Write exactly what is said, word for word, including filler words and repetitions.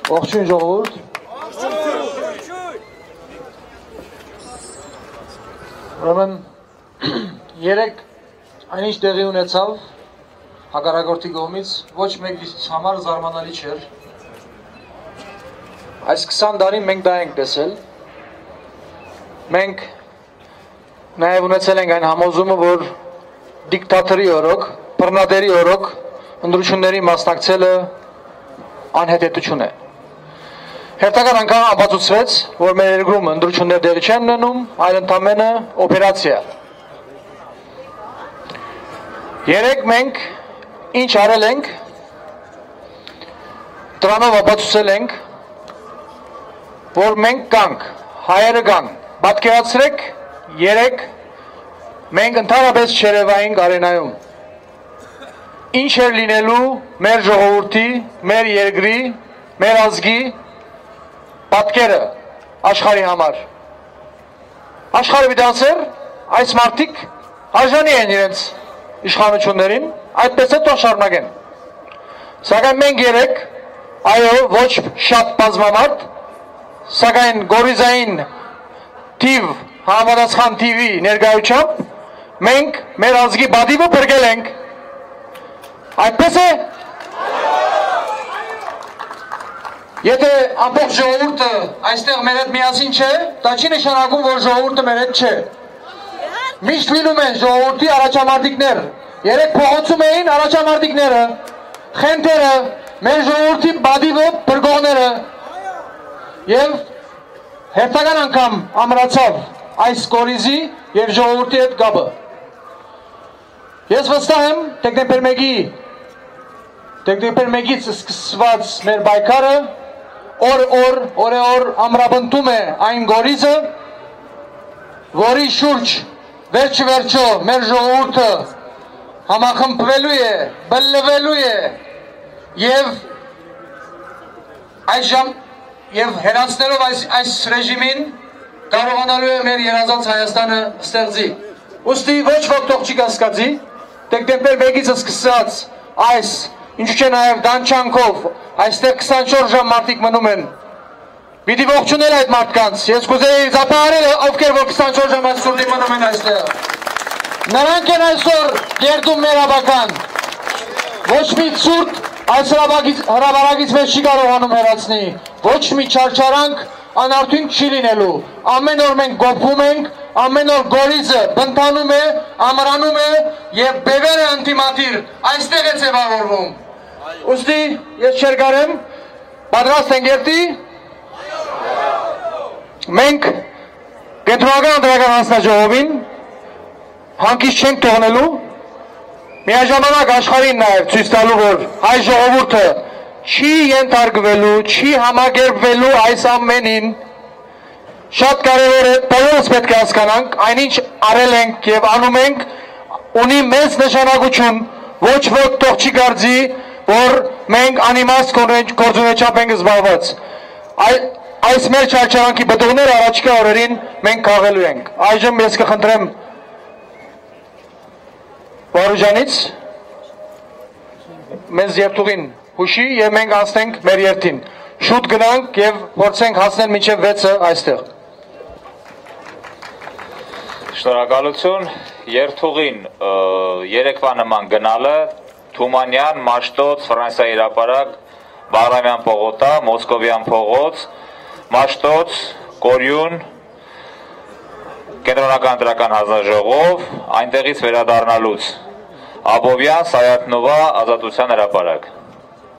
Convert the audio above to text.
Ողջույն ժողովուրդ։ Ուրեմն երեք այնինչ տեղի ունեցավ հակառակորդի կողմից ոչ մեկից համար զարմանալի չէր։ Այս քսան տարի մենք դա ենք տեսել։ Մենք նաև ունեցել ենք այն համոզումը, որ դիկտատորի օրոք, բռնատերի օրոք ընտրությունների մասնակցելը անհետեթություն է։ Հերթական անգամ ապացուցվեց, որ մեր երկրում ընտրություններ տեղի չեն ունենում, այլ ընդամենը օպերացիա։ Երեք մենք ինչ արել ենք, դրանով ապացուցել ենք, որ մենք կանք, հայերը կան, պատկերացրեք երեք մենք ընդհանրապես չերևայինք արենայում։ Ինչ էր լինելու մեր ժողովրդի, մեր երկրի, մեր ազգի պատկերը աշխարհի համար։ Աշխարհը դասեր այս մարդիկ արժանի են իրենց իշխանություններին, այդպես է թող շարունակեն։ Սակայն մենք երեք, այո, ոչ շատ բազմամարդ, սակայն գորիզային թիվ համապատասխան թիվի ներկայությամբ մենք մեր ազգի բադիվը բրգել ենք։ Այդպես է։ Եթե ամբողջ ժողովուրդը այստեղ մեր հետ միասին չէ, դա չի նշանակում, որ ժողովուրդը մեր հետ չէ։ Միշտ լինում են ժողովրդի առաջամարտիկներ։ Երեք փողոցում էին առաջամարտիկները, խենթերը, մեր ժողովրդի բադիվը բրգողները։ Եվ հերթական անգամ ամրացավ այս կորիզի եւ ժողովրդի հետ կապը։ Ես վստահ եմ, դեկտեմբեր մեկի դեկտեմբեր մեկից սկսված մեր պայքարը օր-օր, օրե-օր ամրապնդում է այն գորիզը, որի շուրջ վերջ-վերջո մեր ժողովուրդը համախմբվելու է, բլլվելու է եւ այժմ եւ հերացնելով այս այս ռեժիմին կարողանալու է մեր երազած Հայաստանը ստեղծի։ Ուստի ոչ ոք թող չի կասկածի, դեկտեմբեր մեկից սկսած այս ինչու՞ չէ նաև դանչանքով այստեղ քսանչորս ժամ մարդիկ մնում են։ Պիտի ողջունել այդ մարդկանց։ Ես կուզեի զապահարել ովքեր որ քսանչորս ժամ այս սուրդի մնում են այստեղ։ Նրանք են այսօր գերդում մեր ավական։ Ոչ մի սուրդ այս հրաբարակից մեզ չի կարողանում հեռացնի։ Ոչ մի չարչարանք անարդյուն չի լինելու։ Ամեն օր մենք գոփում ենք, ամեն օր գորիզը բնթանում է, ամրանում է եւ բևերը անտիմատիր այստեղ է ձևավորվում։ Ուստի ես չերկարեմ, պատրաստ ենք երթի։ Մենք կենտրոնական ընտրական հանձնաժողովին հանգիստ չենք թողնելու, միաժամանակ աշխարհին նաև ցույց տալու, որ հայ ժողովուրդը չի ենթարկվելու, չի համագերբվելու այս ամենին։ Շատ կարևոր է, բոլորս պետք է հասկանանք, այնինչ արել ենք եւ անում ենք, ունի մեծ նշանակություն, ոչ ոք թող չի կարծի, որ մենք անիմաստ գործունեությամբ ենք զբաղված։ Այս մեր չարչարանքի բդուղները առաջիկա օրերին մենք քաղելու ենք։ Այժմ ես կխնդրեմ Վարուժանից մեզ երթուղին հուշի եւ մենք անցնենք մեր երթին։ Շուտ գնանք եւ փորձենք հասնել մինչեւ վեցը այստեղ։ Շնորհակալություն, երթուղին երեկվա նման գնալը Թումանյան, Մաշտոց, Ֆրանսիայի հրապարակ, Բաղրամյան փողոցա, Մոսկովյան փողոց, Մաշտոց, Կորյուն, կենտրոնական ընտրական հանձնաժողով, այնտեղից վերադառնալուց Աբովյան, Սայաթնովա, Ազատության հրապարակ։